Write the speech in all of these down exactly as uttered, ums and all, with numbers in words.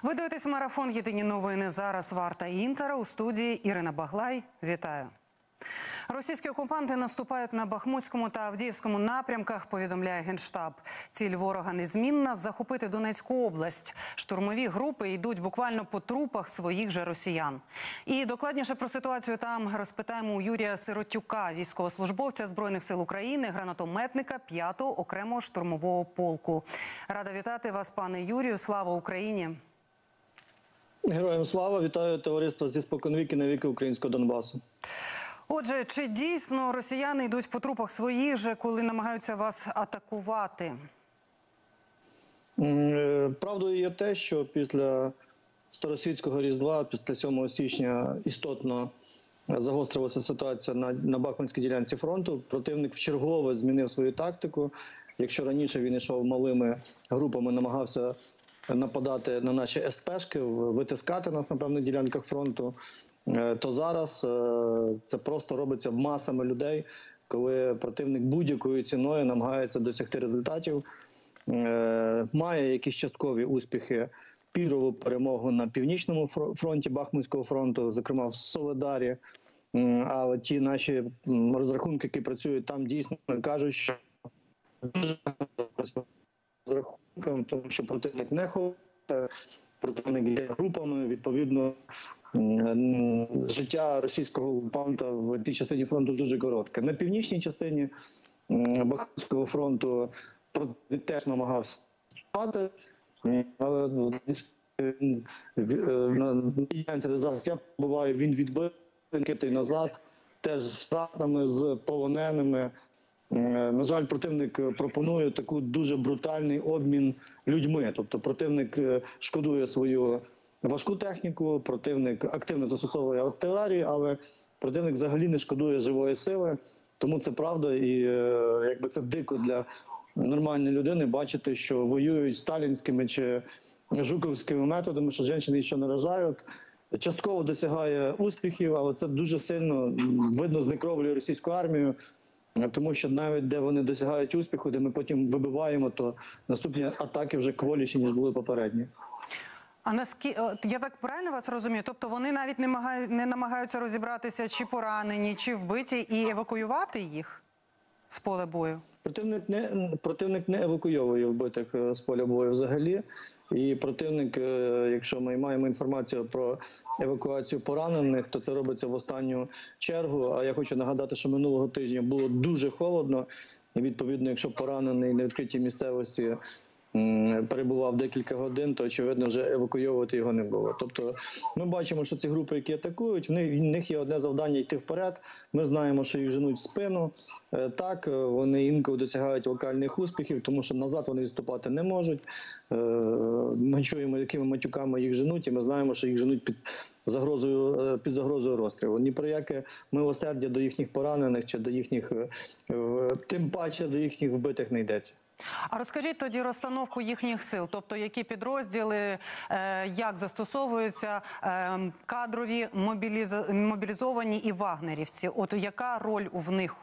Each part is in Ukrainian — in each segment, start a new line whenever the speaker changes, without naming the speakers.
Ви дивитесь марафон «Єдині новини». Зараз Варта Інтера. У студії Ірина Баглай. Вітаю. Російські окупанти наступають на Бахмутському та Авдіївському напрямках, повідомляє Генштаб. Ціль ворога незмінна – захопити Донецьку область. Штурмові групи йдуть буквально по трупах своїх же росіян. І докладніше про ситуацію там розпитаємо у Юрія Сиротюка, військовослужбовця Збройних сил України, гранатометника п'ятого окремого штурмового полку. Рада вітати вас, пане Юрію. Слава Україні!
Героям слава! Вітаю товариство зі споконвіки на віки українського Донбасу.
Отже, чи дійсно росіяни йдуть по трупах своїх же, коли намагаються вас атакувати?
Правдою є те, що після Старосвітського Різдва, після сьомого січня істотно загострилася ситуація на, на Бахмутській ділянці фронту. Противник вчергове змінив свою тактику. Якщо раніше він йшов малими групами, намагався нападати на наші ес-пешки, витискати нас на певних ділянках фронту, то зараз це просто робиться масами людей, коли противник будь-якою ціною намагається досягти результатів. Має якісь часткові успіхи, пірову перемогу на північному фронті Бахмутського фронту, зокрема в Солидарі. Але ті наші розрахунки, які працюють там, дійсно кажуть, що дуже розрахунком, тому що противник не ховає, противник є групами, відповідно, життя російського окупанта в тій частині фронту дуже коротке. На північній частині Бахмутського фронту противник теж намагався спати, але на ділянці, де зараз я буваю, він відбив китий назад, теж з втратами, з полоненими. На жаль, противник пропонує таку дуже брутальний обмін людьми. Тобто противник шкодує свою важку техніку, противник активно застосовує артилерію, але противник взагалі не шкодує живої сили. Тому це правда, і якби це дико для нормальної людини бачити, що воюють сталінськими чи жуковськими методами, що жінки ще наражають. Частково досягає успіхів, але це дуже сильно видно знекровлює російську армію. Тому що навіть де вони досягають успіху, де ми потім вибиваємо, то наступні атаки вже кволіші, ніж були попередні.
А наскільки, я так правильно вас розумію? Тобто вони навіть не, намагаю, не намагаються розібратися, чи поранені, чи вбиті, і евакуювати їх з поля бою?
Противник не, противник не евакуйовує вбитих з поля бою взагалі. І противник, якщо ми маємо інформацію про евакуацію поранених, то це робиться в останню чергу. А я хочу нагадати, що минулого тижня було дуже холодно. І відповідно, якщо поранений на відкритій місцевості перебував декілька годин, то, очевидно, вже евакуйовувати його не було. Тобто ми бачимо, що ці групи, які атакують, в них, в них є одне завдання – йти вперед. Ми знаємо, що їх женуть в спину. Так, вони інколи досягають локальних успіхів, тому що назад вони відступати не можуть. Ми чуємо, якими матюками їх женуть, і ми знаємо, що їх женуть під загрозою, під загрозою розстрілу. Ні про яке милосердя до їхніх поранених, чи до їхніх, тим паче до їхніх вбитих не йдеться.
А розкажіть тоді розстановку їхніх сил, тобто які підрозділи, як застосовуються кадрові, мобілізовані і вагнерівці? От яка роль в них?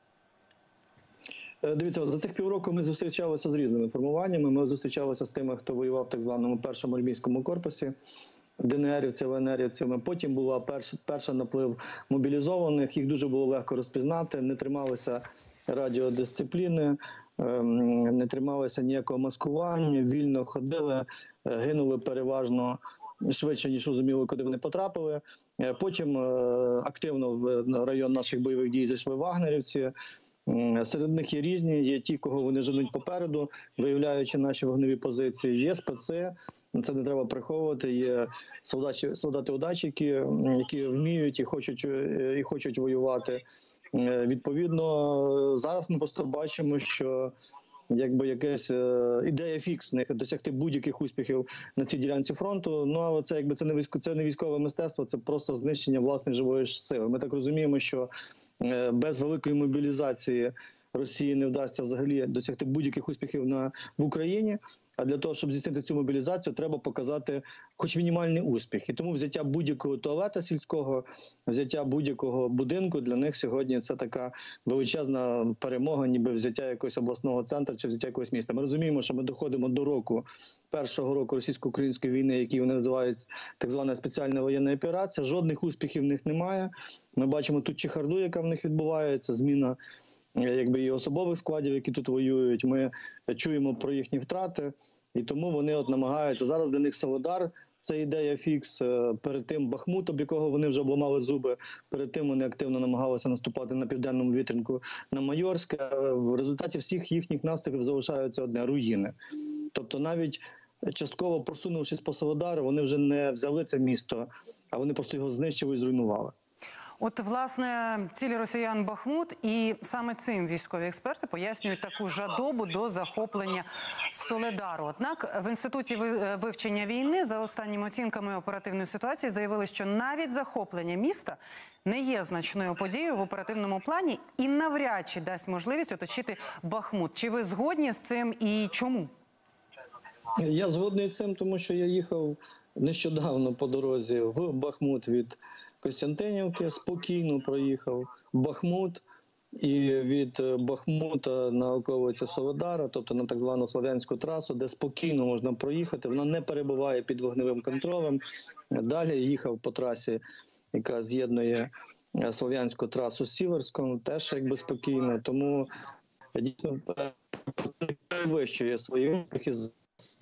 Дивіться, за цих півроку ми зустрічалися з різними формуваннями. Ми зустрічалися з тими, хто воював в так званому першому армійському корпусі, ДНРівців, ЛНРівців. Потім була перш, перша наплив мобілізованих, їх дуже було легко розпізнати, не трималися радіодисципліни, не трималися ніякого маскування, вільно ходили, гинули переважно швидше, ніж розуміли, куди вони потрапили. Потім активно в район наших бойових дій зайшли вагнерівці. Серед них є різні, є ті, кого вони женуть попереду, виявляючи наші вогневі позиції. Є специ, це не треба приховувати, є солдати-удачики, які вміють і хочуть, і хочуть воювати. Відповідно, зараз ми просто бачимо, що якби якась ідея фікс в них досягти будь-яких успіхів на цій ділянці фронту. Ну, але це якби це не військо, це не військове мистецтво, це просто знищення власної живої сили. Ми так розуміємо, що без великої мобілізації Росії не вдасться взагалі досягти будь-яких успіхів на в Україні. А для того, щоб здійснити цю мобілізацію, треба показати хоч мінімальний успіх. І тому взяття будь-якого туалета сільського, взяття будь-якого будинку для них сьогодні це така величезна перемога, ніби взяття якогось обласного центру чи взяття якогось міста. Ми розуміємо, що ми доходимо до року, першого року російсько-української війни, який вони називають так звана спеціальна воєнна операція. Жодних успіхів в них немає. Ми бачимо тут чехарду, яка в них відбувається, зміна якби і особових складів, які тут воюють. Ми чуємо про їхні втрати, і тому вони от намагаються. Зараз для них Солидар – це ідея фікс. Перед тим Бахмут, об якого вони вже обламали зуби, перед тим вони активно намагалися наступати на південному вітринку на Майорське. В результаті всіх їхніх наступів залишаються одне – руїни. Тобто навіть частково просунувшись по Солидару, вони вже не взяли це місто, а вони просто його знищили і зруйнували.
От, власне, цілі росіян Бахмут, і саме цим військові експерти пояснюють таку жадобу до захоплення Солидару. Однак в Інституті вивчення війни за останніми оцінками оперативної ситуації заявили, що навіть захоплення міста не є значною подією в оперативному плані і навряд чи дасть можливість оточити Бахмут. Чи ви згодні з цим і чому?
Я згодний з цим, тому що я їхав нещодавно по дорозі в Бахмут від Костянтинівки, спокійно проїхав Бахмут, і від Бахмута на околиці Солидара, тобто на так звану Слов'янську трасу, де спокійно можна проїхати, вона не перебуває під вогневим контролем. Далі їхав по трасі, яка з'єднує Слов'янську трасу з Сіверськом, теж якби спокійно, тому дійсно перевищує свої успіхи з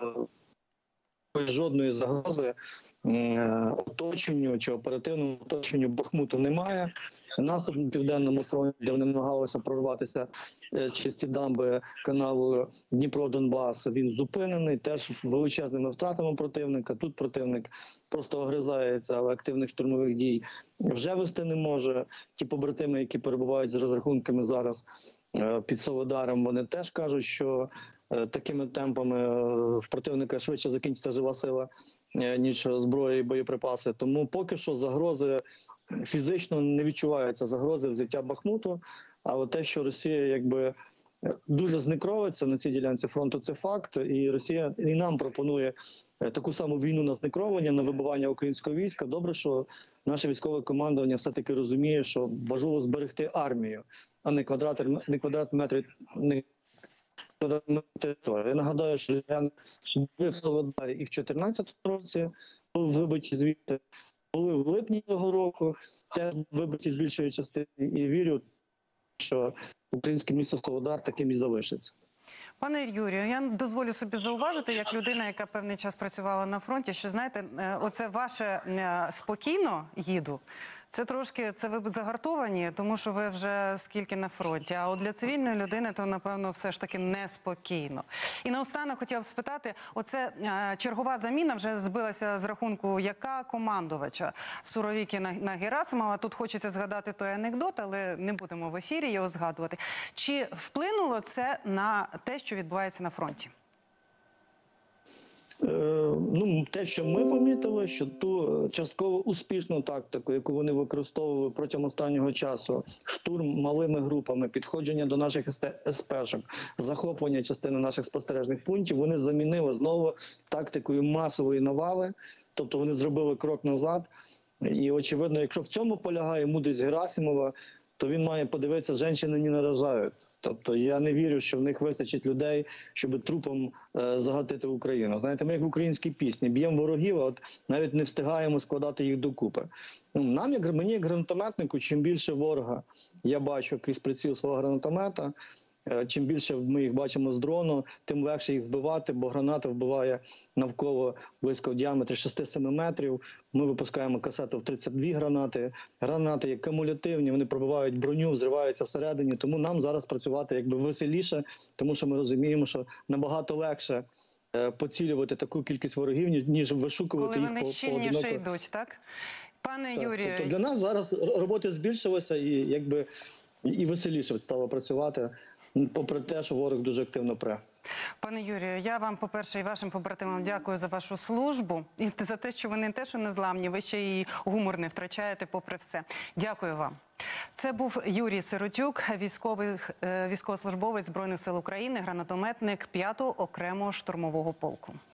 жодної загрози оточенню чи оперативному оточенню Бахмуту немає. Наступ на Південному фронті, де вони намагалися прорватися через ці дамби каналу Дніпро-Донбас, він зупинений, теж величезними втратами противника. Тут противник просто огризається, але активних штурмових дій вже вести не може. Ті побратими, які перебувають з розрахунками зараз під Солидаром, вони теж кажуть, що такими темпами в противника швидше закінчиться жива сила, ніж зброя і боєприпаси. Тому поки що загрози фізично не відчуваються, загрози взяття Бахмуту, але те, що Росія якби дуже зникровиться на цій ділянці фронту, це факт. І Росія і нам пропонує таку саму війну на зникровування, на вибивання українського війська. Добре, що наше військове командування все-таки розуміє, що важливо зберегти армію, а не квадрат, не квадрат метрів, не території. Я нагадаю, що я були в Солидарі і в дві тисячі чотирнадцятому році, були вибиті звідти, були в липні цього року, теж вибиті з більшої частини, і вірю, що українське місто Солидар таким і залишиться.
Пане Юрію, я дозволю собі зауважити, як людина, яка певний час працювала на фронті, що, знаєте, оце ваше «спокійно їду», це трошки, це ви загартовані, тому що ви вже скільки на фронті. А от для цивільної людини, то, напевно, все ж таки неспокійно. І наостанок хотіла б спитати, оце е, чергова заміна вже збилася з рахунку яка командувача Суровікіна на Герасимова. Тут хочеться згадати той анекдот, але не будемо в ефірі його згадувати. Чи вплинуло це на те, що відбувається на фронті?
Ну, те, що ми помітили, що ту частково успішну тактику, яку вони використовували протягом останнього часу, штурм малими групами, підходження до наших ес-пешок, захоплення частини наших спостережних пунктів, вони замінили знову тактикою масової навали, тобто вони зробили крок назад. І, очевидно, якщо в цьому полягає мудрість Герасимова, то він має подивитися, жінки не наражають. Тобто я не вірю, що в них вистачить людей, щоб трупом е, загатити Україну. Знаєте, ми як в українській пісні б'ємо ворогів, а от навіть не встигаємо складати їх докупи. Ну, нам, як мені, як гранатометнику, чим більше ворога я бачу крізь приціл свого гранатомета, е, чим більше ми їх бачимо з дрону, тим легше їх вбивати, бо граната вбиває навколо близько в діаметрі шість-сім метрів. Ми випускаємо касету в тридцять дві гранати. Гранати є кумулятивні, вони пробивають броню, взриваються всередині. Тому нам зараз працювати якби веселіше, тому що ми розуміємо, що набагато легше е, поцілювати таку кількість ворогів, ніж вишукувати їх по
Коли вони щільніше йдуть, так? Пане
так,
Юрію...
Тобто для нас зараз роботи збільшилося і якби і веселіше стало працювати, попри те, що ворог дуже активно пре.
Пане Юрію, я вам, по-перше, і вашим побратимам дякую за вашу службу. І за те, що ви не те, що незламні, ви ще і гумор не втрачаєте попри все. Дякую вам. Це був Юрій Сиротюк, військовий, військовослужбовець Збройних сил України, гранатометник п'ятого окремого штурмового полку.